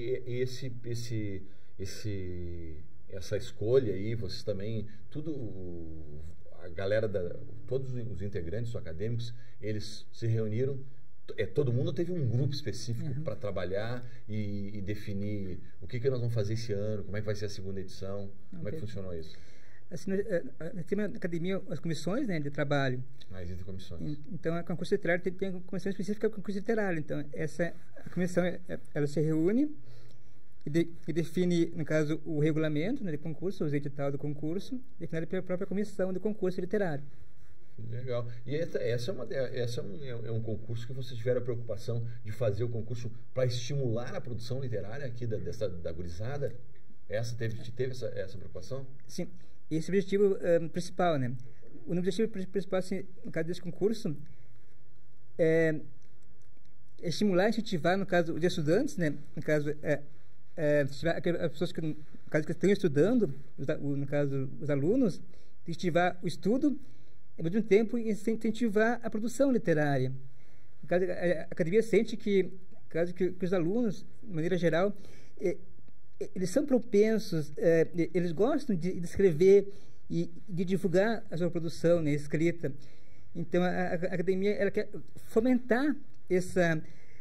escolha aí, vocês também, a galera, todos os integrantes acadêmicos, eles se reuniram, todo mundo teve um grupo específico para trabalhar e definir o que nós vamos fazer esse ano, como é que vai ser a segunda edição, como é que funcionou isso? Assim, nós temos na academia as comissões, né, de trabalho. Existem comissões. Então, a concurso literário tem uma comissão específica para concurso literário. Então, a comissão ela se reúne e define, no caso, o regulamento, né, de concurso, os editais do concurso, definido pela própria comissão do concurso literário. Legal. E essa é um concurso que vocês tiveram a preocupação de fazer o concurso para estimular a produção literária aqui da gurizada? Teve essa preocupação? Sim. Esse é o objetivo principal, né? O objetivo principal, assim, no caso desse concurso, é estimular, incentivar, no caso, os estudantes, né? No caso, as pessoas que, no caso, que estão estudando, no caso, os alunos, incentivar o estudo, ao mesmo tempo, incentivar a produção literária. No caso, a academia sente que, caso que os alunos, de maneira geral, eles são propensos, eles gostam de escrever e de divulgar a sua produção, né, escrita. Então, a academia ela quer fomentar essa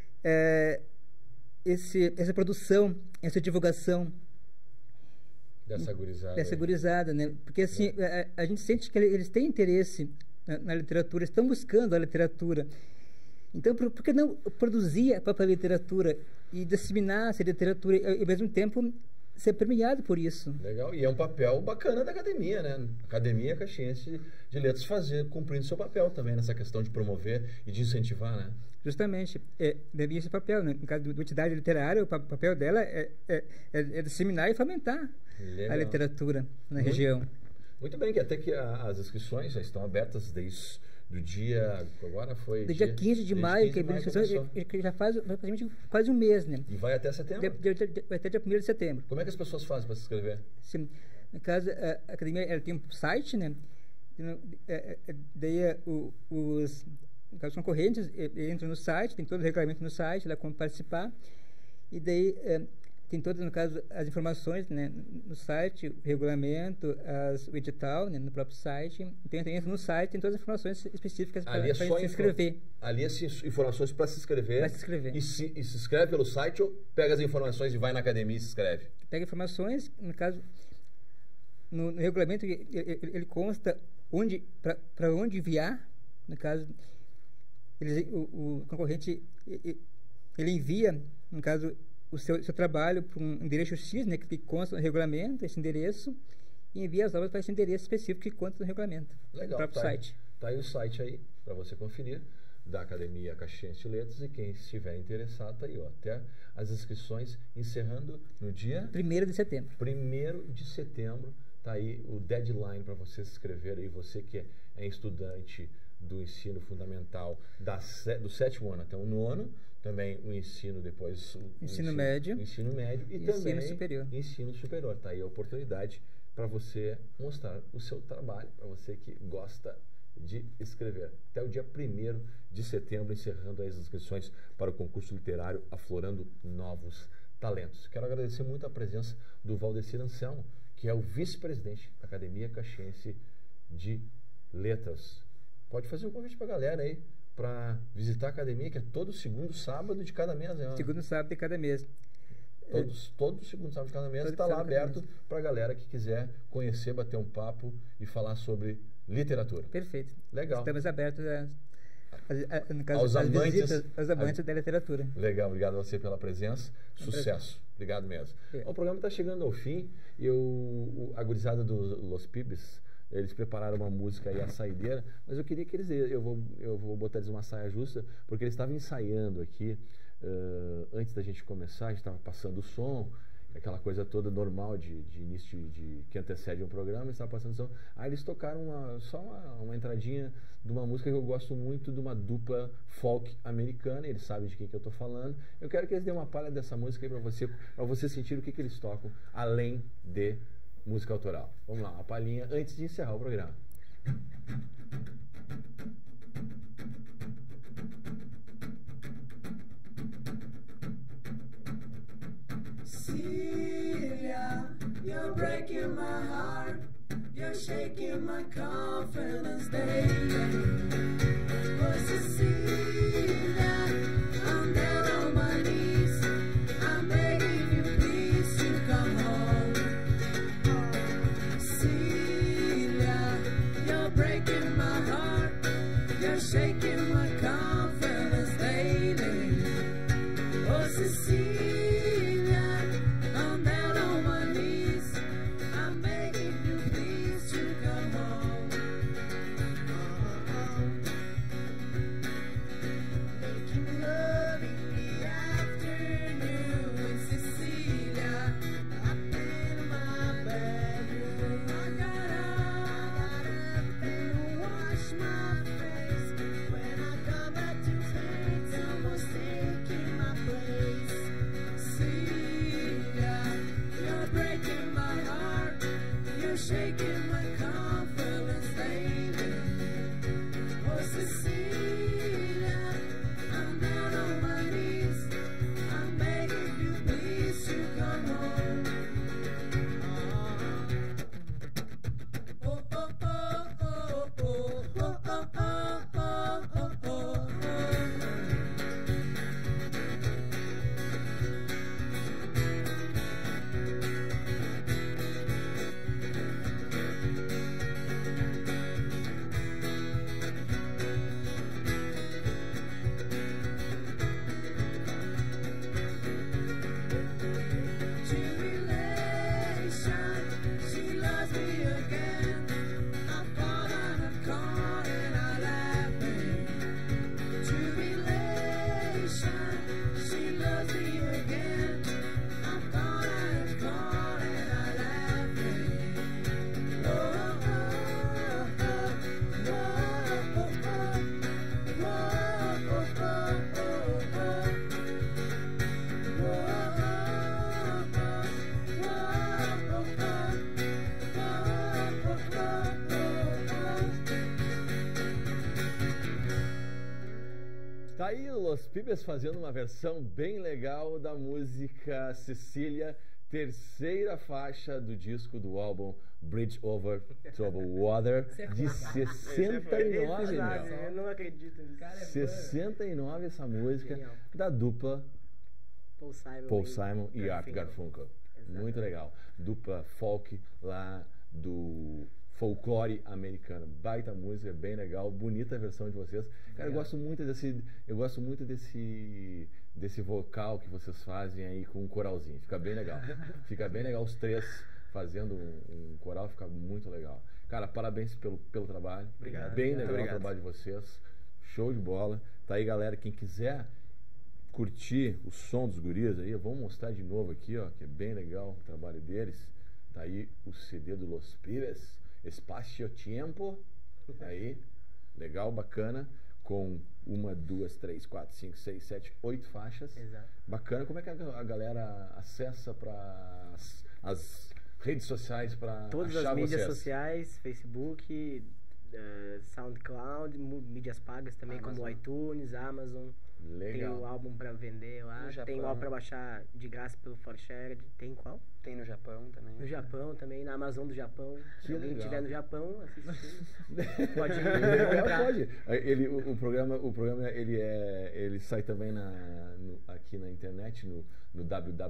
produção, essa divulgação dessa gurizada, né? Porque assim, a gente sente que eles têm interesse na literatura, estão buscando a literatura. Então, por que não produzir a própria literatura e disseminar essa literatura e, ao mesmo tempo, ser premiado por isso? Legal. E é um papel bacana da academia, né? Academia Caxiense de Letras cumprindo seu papel também nessa questão de promover e de incentivar, né? Justamente. Deve esse papel, né? No caso da entidade literária, o papel dela é disseminar e fomentar a literatura na região. Muito bem, que até que as inscrições já estão abertas desde do dia... Agora foi... Do dia 15 de maio, que a inscrição já faz praticamente quase um mês, né? E vai até setembro? Vai até dia 1º de setembro. Como é que as pessoas fazem para se inscrever? Sim. No caso, a academia ela tem um site, né? Daí os concorrentes entram no site, tem todo o regulamento no site, lá como participar. E daí... tem todas, no caso, as informações, né, no site, o regulamento, o edital, né, no próprio site. Então, entra no site, tem todas as informações específicas para se inscrever. Ali as informações para se inscrever. Para se inscrever. E se inscreve pelo site ou pega as informações e vai na academia e se inscreve? Pega informações, no caso, no regulamento, ele consta para onde enviar. No caso, o concorrente, ele envia, no caso, o seu trabalho para um endereço X, né, que consta no regulamento, esse endereço, e envia as obras para esse endereço específico que consta no regulamento. Legal. No próprio site. Tá aí o site aí, para você conferir. da Academia Caxiense de Letras, e quem estiver interessado, tá aí, ó, até as inscrições encerrando no dia 1º de setembro. 1º de setembro, tá aí o deadline para você se inscrever aí, você que é estudante do ensino fundamental do 7º ano até o 9º, também o ensino depois o ensino médio e ensino também superior. Ensino superior, tá aí a oportunidade para você mostrar o seu trabalho, para você que gosta de escrever. Até o dia 1º de setembro, encerrando as inscrições para o concurso literário Aflorando Novos Talentos. Quero agradecer muito a presença do Valdecir Anselmo, que é o vice-presidente da Academia Caxiense de Letras. Pode fazer um convite para a galera aí, para visitar a academia, que é todo segundo sábado de cada mês, né? Segundo sábado de cada mês. Todo segundo sábado de cada mês está lá aberto para a galera que quiser conhecer, bater um papo e falar sobre literatura. Perfeito. Legal. Estamos abertos no caso, aos amantes da literatura. Legal, obrigado a você pela presença. Sucesso. Obrigado mesmo. O programa está chegando ao fim e a gurizada do Los Pibes, eles prepararam uma música aí, a saideira, mas eu queria que eu vou botar eles uma saia justa, porque eles estavam ensaiando aqui, antes da gente começar, a gente estava passando o som, aquela coisa toda normal de início que antecede um programa, eles estavam passando o som, aí eles tocaram só uma entradinha de uma música que eu gosto muito, de uma dupla folk americana, eles sabem de quem que eu estou falando. Eu quero que eles dêem uma palha dessa música aí para você sentir o que eles tocam, além de música autoral. Vamos lá, uma palhinha antes de encerrar o programa. Cecilia, you're breaking my heart. You're shaking my confidence daily. Oh, Cecilia, I'm down on my knees. I'm begging you, please, to come home. Cecilia, you're breaking my heart. You're shaking my confidence daily. Oh, Cecilia, I'm down on my knees. I'm begging you, please, to come home. Making love in the afternoon, Cecilia, up in my bedroom. I got up and washed my face. When I got back to bed, someone's taking my place. Cecilia, you're breaking my heart. You're shaking my confidence, baby. Oh, Cecilia, I'm down on my knees. I'm begging you, please, to come home. Oh, oh, oh, oh, oh, oh, oh, oh, oh, oh, oh. Jubilation, she loves me again. I've fallen a caught and I laughing. Jubilation, she loves me again. I've fallen a caught and I laughing. Oh, oh, oh, oh, oh, oh, oh, oh, Tá aí o Los Pibes fazendo uma versão bem legal da música Cecília, terceira faixa do disco do álbum Bridge Over Troubled Water, de 69, Exato, meu. eu não acredito nisso. 69 essa música Genial. da dupla Paul Simon e Art Garfunkel. Exatamente. Muito legal. Dupla folk lá do folclore americano. Baita música, bem legal, bonita a versão de vocês. Cara, eu gosto muito desse vocal que vocês fazem aí com um coralzinho. Fica bem legal. Fica bem legal os três fazendo um coral, fica muito legal. Cara, parabéns pelo trabalho. Obrigado. Bem legal Obrigado. o trabalho de vocês. Show de bola. Tá aí, galera, quem quiser curtir o som dos guris aí, vamos mostrar de novo aqui, ó, que é bem legal o trabalho deles. Tá aí o CD do Los Pibes, Espacio Tiempo, aí, legal, bacana, com 1, 2, 3, 4, 5, 6, 7, 8 faixas. Exato. Bacana. Como é que a galera acessa para as redes sociais para Todas achar as mídias vocês? sociais, Facebook, SoundCloud, mídias pagas também, como iTunes, Amazon. Tem o álbum pra vender lá, tem o álbum pra baixar de graça pelo ForShared. Tem qual? Tem no Japão também. No Japão também, na Amazon do Japão. Se alguém estiver no Japão, assistir. Pode Pode. O programa ele sai também aqui na internet, no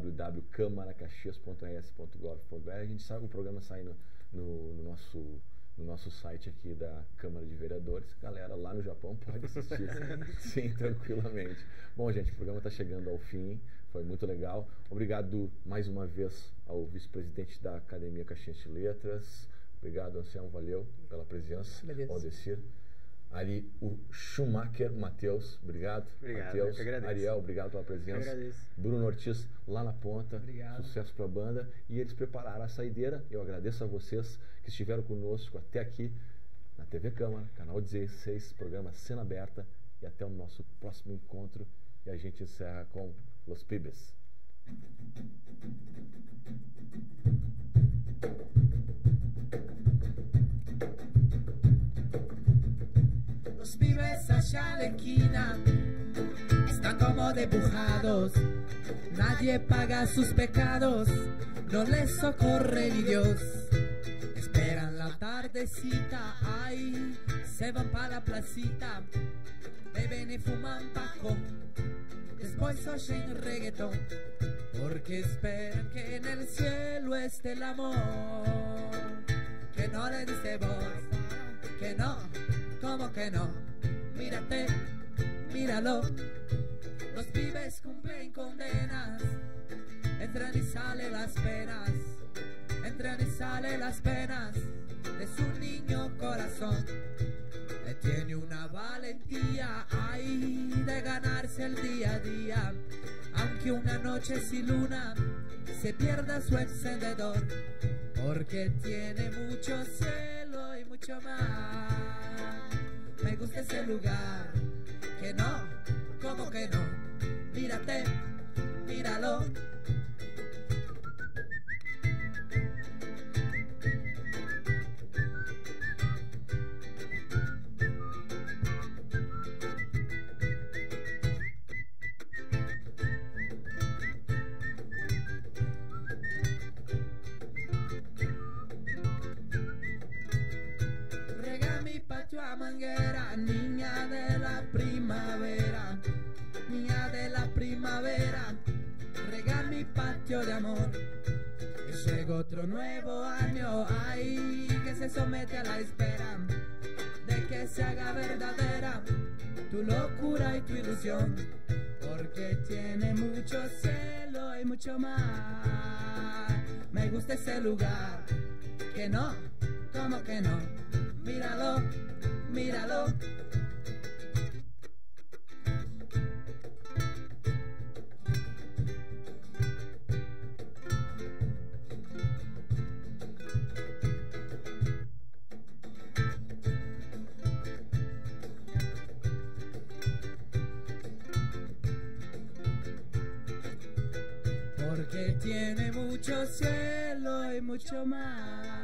www.camaracaxias.rs.gov.br. A gente sabe, o programa sai no nosso site aqui da Câmara de Vereadores. Galera, lá no Japão pode assistir sim, tranquilamente. Bom, gente, o programa está chegando ao fim. Foi muito legal. Obrigado mais uma vez ao vice-presidente da Academia Caxiense de Letras. Obrigado, Anselmo, valeu pela presença. Aldecir. Ali, o Schumacher Matheus, obrigado. Matheus. Ariel, obrigado pela presença. Bruno Ortiz, lá na ponta. Obrigado. Sucesso para a banda. E eles prepararam a saideira. Eu agradeço a vocês que estiveram conosco até aqui na TV Câmara, canal 16, programa Cena Aberta. E até o nosso próximo encontro. E a gente encerra com Los Pibes. Los pibes allá en la esquina están como dibujados. Nadie paga sus pecados, no les socorre ni Dios. Esperan la tardecita, ay, se van pa' la placita, beben y fuman bajo, después oyen reggaetón, porque esperan que en el cielo esté el amor, que no le dice voz, que no. ¿Cómo que no? Mírate, míralo. Los pibes cumplen condenas, entran y salen las penas, entran y salen las penas de su niño corazón. Tiene una valentía, ay, de ganarse el día a día, aunque una noche sin luna se pierda su encendedor, porque tiene mucho cielo y mucho mar. Me gusta ese lugar, que no, ¿cómo que no? Mírate, míralo. A manguera, niña de la primavera, niña de la primavera, rega mi patio de amor. Y llega otro nuevo año, ay, que se somete a la espera de que se haga verdadera tu locura y tu ilusión, porque tiene mucho cielo y mucho mar. Me gusta ese lugar, que no, ¿cómo que no? Míralo, míralo. Porque tiene mucho cielo y mucho mar.